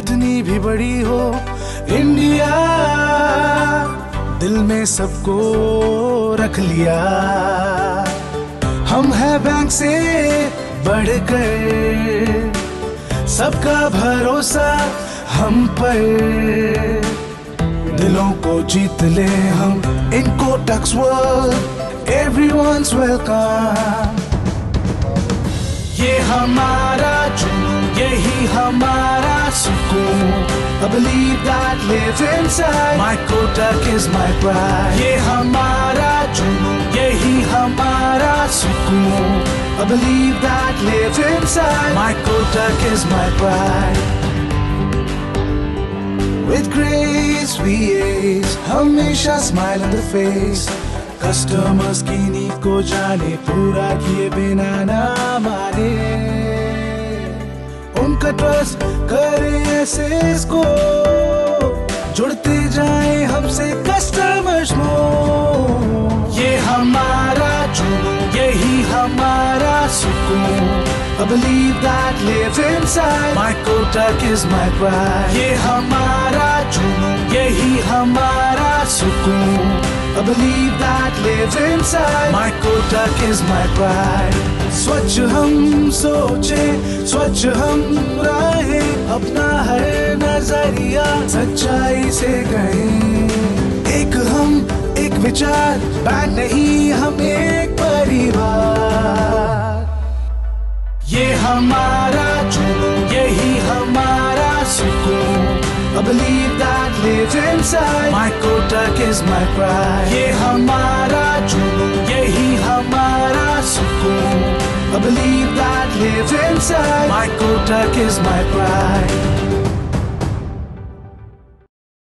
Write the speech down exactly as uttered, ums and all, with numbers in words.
कितनी भी बड़ी हो इंडिया, दिल में सबको रख लिया। हम है बैंक से बढ़कर, सबका भरोसा हम पर। दिलों को जीत ले हम इन कोटक वर्ल्ड, everyone's welcome। ये हमारा जुनून, यही हमारा सुकून। I believe that lives inside, my Kotak is my pride। ये हमारा जुनून, यही हमारा सुकून। I believe that lives inside, my Kotak is my pride। With grace we ace, हमेशा smile on the face। Customers की नीड को जाने, पूरा किए बिना ना माने। उनका ट्रस्ट करे ऐसे इसको, जुड़ते जाए हमसे कस्टमर्स मोर। ये हमारा जुनून, यही हमारा सुकून। I believe that lives inside, my Kotak is my pride। ये हमारा जुनून, यही हमारा सुकून। I believe that lives inside, my Kotak is my pride। स्वच्छ हम सोचे, स्वच्छ हम रहें, अपना हर नजरिया सच्चाई से कहें। एक हम, एक विचार, बैंक नहीं हम एक परिवार। ये हमारा जुनून, यही हमारा सुकून। I believe that lives inside, my Kotak is my pride। ये हमारा जुनून, यही हमारा सुकून। I believe that lives inside, my Kotak is my pride।